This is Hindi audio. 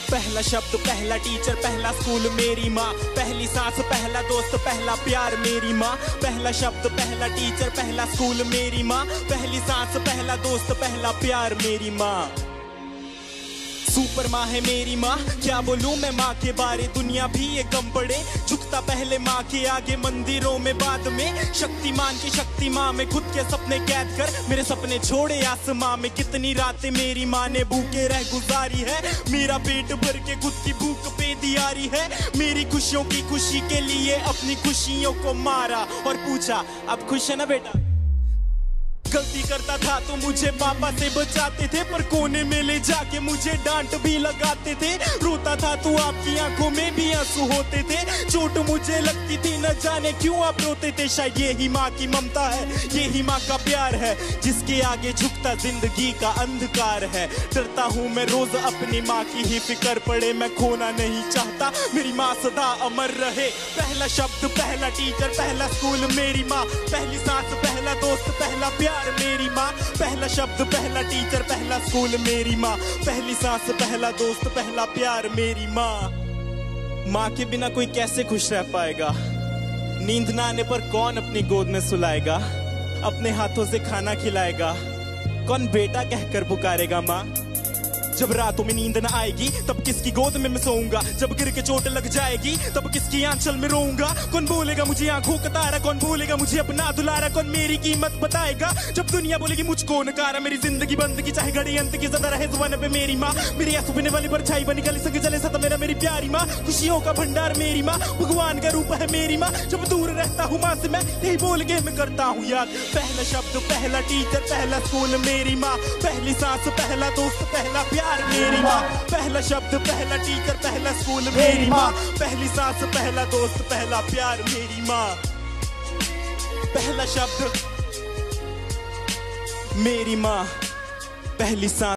पहला शब्द पहला टीचर पहला स्कूल मेरी माँ, पहली सांस पहला दोस्त पहला प्यार मेरी माँ। पहला शब्द पहला टीचर पहला स्कूल मेरी माँ, पहली सांस पहला दोस्त पहला प्यार मेरी माँ। सुपर माँ है मेरी माँ, क्या बोलूं मैं माँ के बारे, दुनिया भी ये कम पड़े। झुकता पहले माँ के आगे मंदिरों में, बाद में शक्तिमान की शक्ति माँ में खुद के सपने कैद कर मेरे सपने छोड़े आसमां में। कितनी रातें मेरी माँ ने भूखे रह गुजारी है, मेरा पेट भर के खुद की भूख पे दियारी है। मेरी खुशियों की खुशी के लिए अपनी खुशियों को मारा और पूछा अब खुश है ना बेटा। गलती करता था तो मुझे पापा से बचाते थे, पर कोने में ले जाके मुझे डांट भी लगाते थे। रोता था तो आपकी आंखों में भी आंसू होते थे, चोट मुझे लगती थी न जाने क्यों आप रोते थे। शायद यही माँ की ममता है, यही माँ का प्यार है, जिसके आगे झुकता जिंदगी का अंधकार है। डरता हूँ मैं रोज अपनी माँ की ही फिक्र पड़े, मैं खोना नहीं चाहता मेरी माँ सदा अमर रहे। पहला शब्द पहला टीचर पहला स्कूल मेरी माँ, पहली सांस पहला दोस्त पहला प्यार मेरी माँ। पहला शब्द पहला टीचर पहला स्कूल मेरी माँ, पहली सांस पहला दोस्त पहला प्यार मेरी माँ। माँ के बिना कोई कैसे खुश रह पाएगा, नींद ना आने पर कौन अपनी गोद में सुलाएगा, अपने हाथों से खाना खिलाएगा, कौन बेटा कहकर पुकारेगा माँ। जब रातों में नींद न आएगी तब किसकी गोद में मैं सोऊंगा, जब गिर के चोट लग जाएगी तब किसकी आंचल में रोऊंगा। कौन बोलेगा मुझे आंखों का तारा, कौन बोलेगा मुझे अपना दुलारा, कौन मेरी कीमत बताएगा जब दुनिया बोलेगी मुझको नकारा। मेरी जिंदगी बंद की चाहे घड़ी अंत की सदा रहे जुबान पे मेरी माँ, मेरी आंसू पीने वाली परछाई बनी गली सके जले सदा मेरा मेरी प्यारी माँ। खुशियों का भंडार मेरी माँ, भगवान का रूप है मेरी माँ। जब दूर रहता हूँ माँ से मैं यही बोल के मैं करता हूँ याद। पहला शब्द पहला टीचर पहला स्कूल मेरी माँ, पहली सांस पहला दोस्त पहला प्यार मेरी माँ। पहला शब्द पहला टीचर पहला स्कूल मेरी माँ, पहली सांस पहला दोस्त पहला प्यार मेरी माँ। पहला शब्द मेरी माँ, पहली सांस